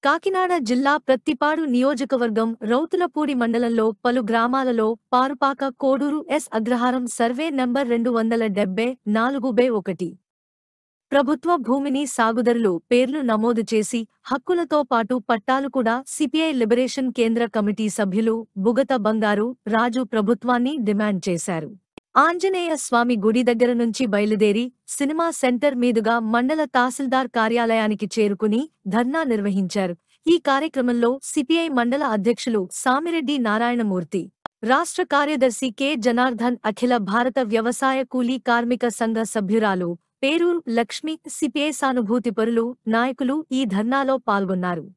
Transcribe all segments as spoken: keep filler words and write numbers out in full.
కాకినాడ జిల్లా ప్రత్తిపాడు నియోజకవర్గం రౌతులపూడి మండలంలో పలు గ్రామాలలో Parupaka Koduru S Agraharam survey number రెండు వందల డెబ్బై నాలుగు బై ఒకటి ప్రభుత్వ భూమిని సాగుదారులు పేర్లు నమోదు చేసి హక్కులతో పాటు పట్టాలు కూడా సిపిఐ లిబరేషన్ కేంద్ర కమిటీ సభ్యులు బుగత బంగారు రాజు ప్రభుత్వాన్ని డిమాండ్ చేశారు. ఆంజనేయ స్వామి గుడి దగ్గర నుంచి బయలుదేరి సినిమా సెంటర్ మీదుగా మండల తహసీల్దార్ కార్యాలయానికి చేరుకుని ధర్నా నిర్వహించారు. ఈ కార్యక్రమంలో సిపిఐ మండల అధ్యక్షులు సామిరెడ్డి నారాయణమూర్తి, రాష్ట్ర కార్యదర్శి కె జనార్దన్, అఖిల భారత వ్యవసాయ కూలీ కార్మిక సంఘ సభ్యురాలు పేరూరు లక్ష్మి, సిపిఐ సానుభూతిపరులు నాయకులు ఈ ధర్నాలో పాల్గొన్నారు.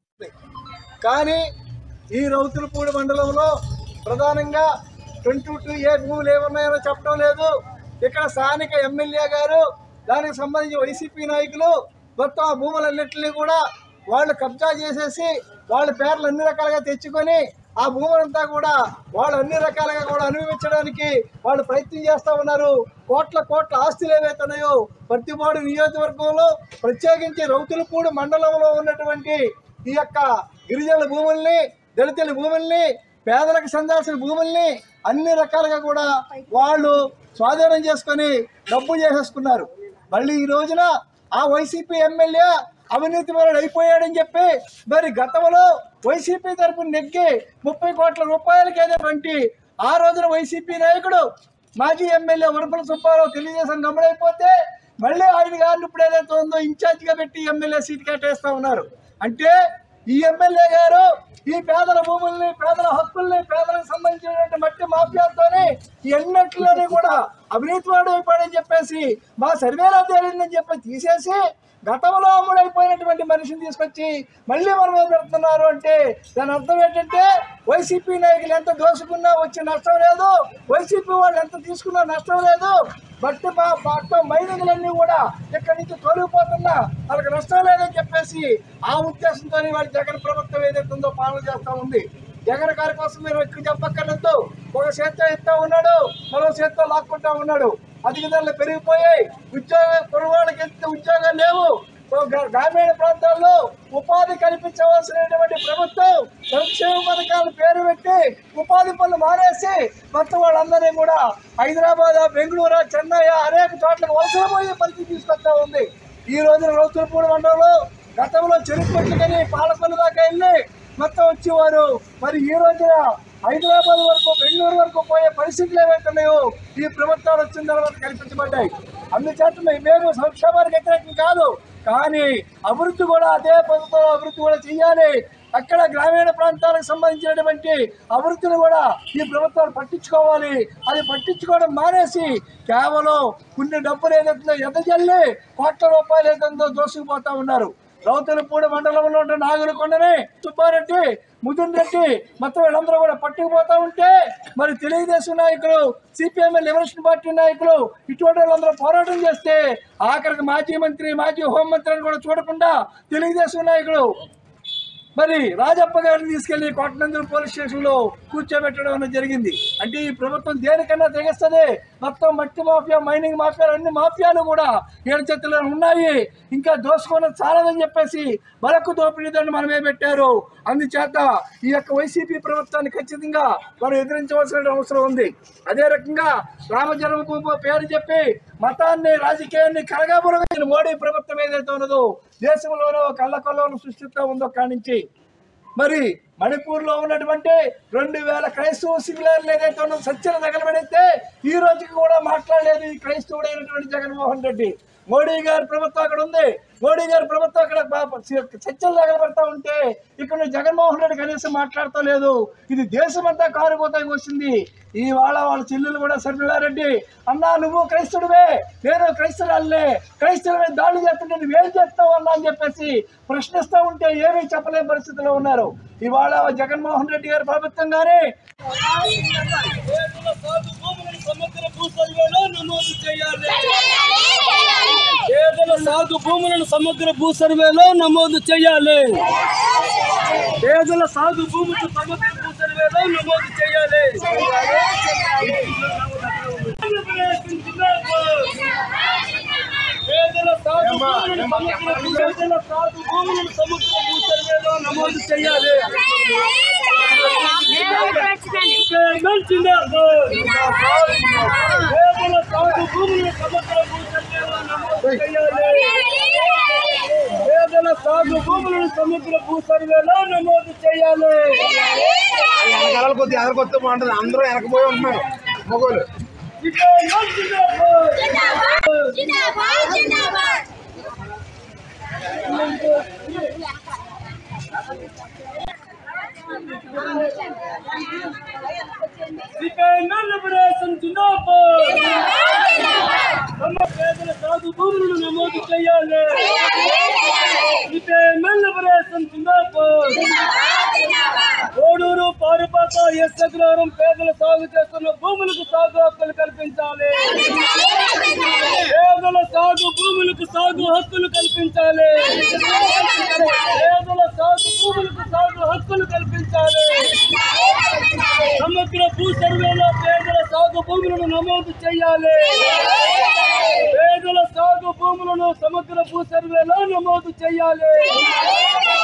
కానీ ఈ రౌతులపూడి మండలంలో ప్రధానంగా ట్వంటీ టూ ఏ భూములు ఏమున్నాయో చెప్పడం లేదు. ఇక్కడ స్థానిక ఎమ్మెల్యే గారు దానికి సంబంధించి వైసీపీ నాయకులు మొత్తం ఆ భూములన్నింటినీ కూడా వాళ్ళు కబ్జా చేసేసి వాళ్ళ పేర్లు అన్ని రకాలుగా తెచ్చుకొని ఆ భూములంతా కూడా వాళ్ళు అన్ని రకాలుగా కూడా అనుభవించడానికి వాళ్ళు ప్రయత్నం చేస్తూ ఉన్నారు. కోట్ల కోట్ల ఆస్తులు ఏవైతున్నాయో ప్రత్తిపాడు నియోజకవర్గంలో ప్రత్యేకించి రౌతులపూడి మండలంలో ఉన్నటువంటి ఈ యొక్క గిరిజనుల భూముల్ని, దళితుల భూముల్ని, పేదలకు చెందాల్సిన భూముల్ని అన్ని రకాలుగా కూడా వాళ్ళు స్వాధీనం చేసుకొని డబ్బు చేసేసుకున్నారు. మళ్ళీ ఈ రోజున ఆ వైసీపీ ఎమ్మెల్యే అవినీతి పరుడు అయిపోయాడని చెప్పి మరి గతంలో వైసీపీ తరఫున నెగ్గి ముప్పై కోట్ల రూపాయలకి ఏదేటువంటి ఆ రోజున వైసీపీ నాయకుడు మాజీ ఎమ్మెల్యే వరపుల సుబ్బారావు తెలుగుదేశం గమనైపోతే మళ్ళీ ఆయన గారిని ఇప్పుడు ఏదైతే ఉందో ఇన్ఛార్జిగా పెట్టి ఎమ్మెల్యే సీట్ కేటాయిస్తూ ఉన్నారు. అంటే ఈ ఎమ్మెల్యే గారు ఈ పేదల భూముల్ని, పేదల హక్కుల్ని, పేదలకు సంబంధించినటువంటి మట్టి మాఫియాలతోనే ఎన్నట్లోనే కూడా అవినీతి వాడు అయిపోయాడని చెప్పేసి మా సర్వేలో తేలిందని చెప్పి తీసేసి గతంలో అమ్ముడైపోయినటువంటి మనిషిని తీసుకొచ్చి మళ్ళీ మనం ఏం పెడుతున్నారు అంటే దాని అర్థం ఏంటంటే వైసీపీ నాయకులు ఎంత దోసుకున్నా వచ్చే నష్టం లేదు, వైసీపీ వాళ్ళు ఎంత తీసుకున్నా నష్టం లేదు, బట్ మా మొత్తం మైనింగ్లన్నీ కూడా ఇక్కడి నుంచి తొలగిపోతున్నా వాళ్ళకి నష్టం లేదని చెప్పేసి ఆ ఉద్దేశంతో వాళ్ళ జగన్ ప్రభుత్వం ఏదైతే ఉందో పాలన చేస్తూ ఉంది. జగన్ గారి కోసం మీరు ఎక్కువ చెప్పక్కర్లేదు. ఒక చేత్తో ఇస్తా ఉన్నాడు, మరో చేత్తో లాక్కుంటా ఉన్నాడు. అధిక ధరలు పెరిగిపోయాయి, ఉద్యోగ కురవాళ్ళకి ఎంత ఉద్యోగాలు లేవు. గ్రామీణ ప్రాంతాల్లో ఉపాధి కల్పించవలసినటువంటి ప్రభుత్వం సంక్షేమ పథకాలు పేరు పెట్టి ఉపాధి పనులు మానేసి మొత్తం వాళ్ళందరినీ కూడా హైదరాబాద్, బెంగళూరు, చెన్నై అనేక చోట్లకు వలసపోయే పరిస్థితి తీసుకొస్తా ఉంది. ఈ రోజున రౌతులపూడి మండలంలో గతంలో చెరుకు కొట్టుకొని పాలకొల్లు దాకా వెళ్ళి మొత్తం వచ్చేవారు. మరి ఈ రోజున హైదరాబాద్ వరకు, బెంగళూరు వరకు పోయే పరిస్థితులు ఏవైతున్నాయో ఈ ప్రభుత్వాలు వచ్చిన తర్వాత కల్పించబడ్డాయి. అందుచేత మేము సంక్షేమానికి వ్యతిరేకం కాదు, కానీ అభివృద్ధి కూడా అదే ప్రభుత్వంలో అభివృద్ధి కూడా చేయాలి. అక్కడ గ్రామీణ ప్రాంతాలకు సంబంధించినటువంటి అభివృద్ధిని కూడా ఈ ప్రభుత్వాలు పట్టించుకోవాలి. అది పట్టించుకోవడం మానేసి కేవలం కొన్ని డబ్బులు ఏదైతుందో ఎదజల్లి కోట్ల రూపాయలు ఏదైతుందో దోసుకుపోతా ఉన్నారు. రౌతులపూడి మండలంలో ఉంటే నాగులకొండని, సుబ్బారెడ్డి, ముదున్ రెడ్డి మొత్తం వీళ్ళందరూ కూడా పట్టుకుపోతా ఉంటే మరి తెలుగుదేశం నాయకులు, సిపిఎం లిబరేషన్ పార్టీ నాయకులు ఇటువంటి వాళ్ళందరూ పోరాటం చేస్తే ఆఖరికి మాజీ మంత్రి, మాజీ హోంమంత్రిని కూడా చూడకుండా తెలుగుదేశం నాయకులు మరి రాజప్ప గారిని తీసుకెళ్లి కోటనందూరు పోలీస్ స్టేషన్ లో కూర్చోబెట్టడం అనేది జరిగింది. అంటే ఈ ప్రభుత్వం దేనికన్నా తెగిస్తుంది. మొత్తం మట్టి మాఫియా, మైనింగ్ మాఫియాలు, అన్ని మాఫియాలు కూడా ఏడు చేతుల్లో ఉన్నాయి. ఇంకా దోసుకోవడం చాలదని చెప్పేసి మరొక దోపిడీదాన్ని మనమే పెట్టారు. అందుచేత ఈ యొక్క వైసీపీ ప్రభుత్వాన్ని ఖచ్చితంగా మనం ఎదిరించవలసిన అవసరం ఉంది. అదే రకంగా రామ జన్మభూమి పేరు చెప్పి మతాన్ని, రాజకీయాన్ని కలగాపురమైన మోడీ ప్రభుత్వం ఏదైతే ఉన్నదో దేశంలోనో కళ్ళకొల్లను సృష్టిస్తూ ఉందో కాడి నుంచి మరి మణిపూర్లో ఉన్నటువంటి రెండు వేల క్రైస్తవ శిబిరాలు ఏదైతే ఉన్నదో సత్యన తగలబడితే ఈ రోజుకి కూడా మాట్లాడలేదు ఈ క్రైస్తవుడైనటువంటి జగన్మోహన్ రెడ్డి. మోడీ గారి ప్రభుత్వం అక్కడ ఉంది, మోడీ గారి ప్రభుత్వం అక్కడ చర్చలు తగలబడతా ఉంటే ఇక్కడ జగన్మోహన్ రెడ్డి కనీసం మాట్లాడుతూ లేదు. ఇది దేశమంతా కారుపోతాకి వచ్చింది. ఇవాళ వాళ్ళ చెల్లెలు కూడా శర్మిలారెడ్డి, అన్నా నువ్వు క్రైస్తవుడివే, నేను క్రైస్తవులే, క్రైస్తవుల మీద దాడులు చేస్తుంటే నువ్వేం చేస్తావు అన్నా అని చెప్పేసి ప్రశ్నిస్తూ ఉంటే ఏమీ చెప్పలేని పరిస్థితిలో ఉన్నారు. ఇవాళ జగన్మోహన్ రెడ్డి గారి ప్రభుత్వం కానీ పేదల సాగు భూములను సమగ్ర భూ సర్వేలో నమోదు చేయాలి. పేదల సాగు భూములను సమగ్ర భూ సర్వేలో నమోదు చేయాలి. పేదల సాగు భూములను సమగ్ర పేదల సాగు భూములను సమగ్ర భూ సర్వేలో నమోదు చేయాలి. పేదల సాగు భూములను సమగ్ర భూ సర్వేలో నమోదు చేయాలి. పేదల సాగు భూములను సమగ్ర భూ సర్వేలో నమోదు చేయాలి. వెనకాల కొద్ది ఎనకొస్తే బాగుంటుంది. అందరూ వెనకపోయి ఉంటున్నారు మొగోలు. పేదల సాగు భూములను నమోదు చేయాలి. కోడూరు పారుపాక ఎస్ అగ్రహారం పేదల సాగు చేస్తున్న భూములకు సాగు హక్కులు కల్పించాలి. పేదల సాగు భూములకు సాగు హక్కులు కల్పించాలి. పేదల సాగు భూములకు సాగు హక్కులు కల్పించాలి. సమగ్ర భూ సర్వేలో పేదల సాగు భూములను నమోదు చేయాలి. పేదల సాగు భూములను సమగ్ర భూ సర్వేలో నమోదు చేయాలి.